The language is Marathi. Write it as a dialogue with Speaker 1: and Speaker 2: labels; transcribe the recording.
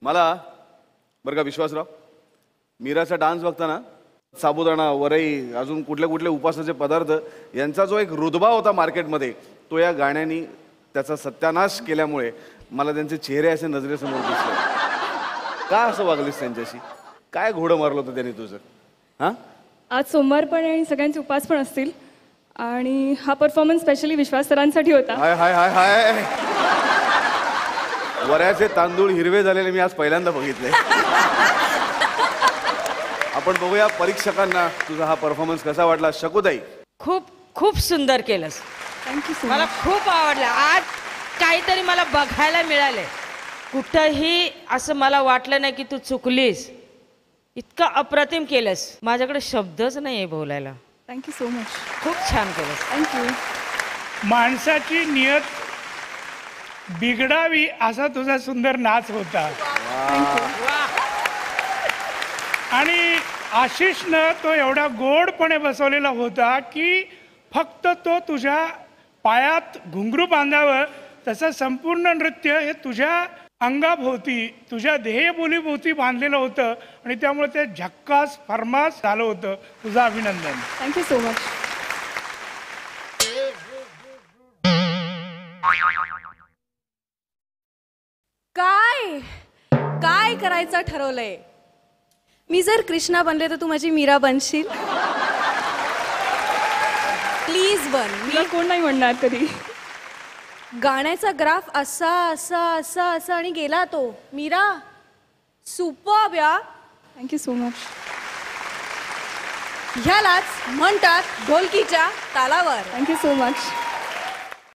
Speaker 1: मला बरं का विश्वासराव, मीराचा डान्स बघताना साबुदाणा वरई अजून कुठले कुठले उपासाचे पदार्थ यांचा जो एक रुतबा होता मार्केटमध्ये तो या गाण्याने त्याचा सत्यानाश केल्यामुळे मला त्यांचे चेहरे असे नजरेसमोर दिसले. का असं वागलीस त्यांच्याशी? काय घोडं मारलं होतं त्यांनी तुझं? हां,
Speaker 2: आज सोमवार पण आणि सगळ्यांचे उपास पण असतील आणि हा परफॉर्मन्स स्पेशली विश्वास सरांसाठी होता.
Speaker 1: हाय हाय हाय हाय, वऱ्याचे तांदूळ हिरवे झालेले मी आज पहिल्यांदा बघितले. आपण बघूया परीक्षकांना तुझा हा परफॉर्मन्स कसा वाटला. शकुताई,
Speaker 3: खूप खूप सुंदर केलंस.
Speaker 2: थँक्यू सो
Speaker 3: मला
Speaker 2: मच.
Speaker 3: खूप आवडलं. आज काहीतरी मला बघायला मिळालंय. कुठंही असं मला वाटलं नाही की तू चुकलीस. इतकं अप्रतिम केलंस, माझ्याकडे शब्दच नाही आहे बोलायला.
Speaker 2: Thank you so much.
Speaker 3: खूप छान केलंस.
Speaker 2: थँक्यू.
Speaker 4: माणसाची नियत बिघडावी असा तुझा सुंदर नाच होता. आणि आशिषनं तो एवढा गोडपणे बसवलेला होता की फक्त तो तुझ्या पायात घुंगरू बांधावं तसं संपूर्ण नृत्य हे तुझ्या अंगाभोवती तुझ्या देहबोलीभोवती बांधलेलं होतं आणि त्यामुळे ते झक्कास फर्मास झालं होतं. तुझं अभिनंदन.
Speaker 2: Thank you so much.
Speaker 5: काय काय करायचं ठरवलंय? मी जर कृष्णा बनले तर तू माझी मीरा बनशील? प्लीज बन.
Speaker 2: तुला कोण नाही म्हणणार कधी.
Speaker 5: गाण्याचा ग्राफ असा असा असा असा आणि गेला तो. मीरा सुपर्ब या.
Speaker 2: Thank you so much.
Speaker 5: ह्यालाच म्हणतात ढोलकीच्या तालावर.
Speaker 2: Thank you so much.